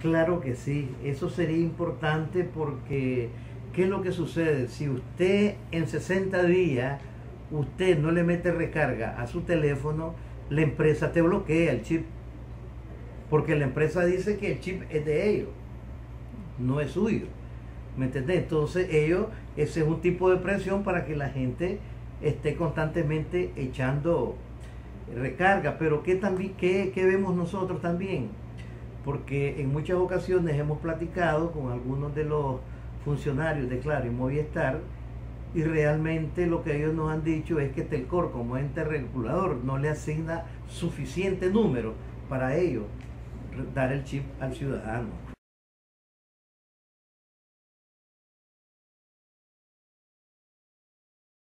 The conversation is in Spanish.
Claro que sí, eso sería importante porque ¿qué es lo que sucede? Si usted en 60 días, usted no le mete recarga a su teléfono, la empresa te bloquea el chip, porque la empresa dice que el chip es de ellos, no es suyo. ¿Me entendés? Entonces ellos, ese es un tipo de presión para que la gente esté constantemente echando recarga. Pero ¿qué vemos nosotros también? Porque en muchas ocasiones hemos platicado con algunos de los funcionarios de Claro y Movistar, y realmente lo que ellos nos han dicho es que Telcor, como ente regulador, no le asigna suficiente número para ellos dar el chip al ciudadano.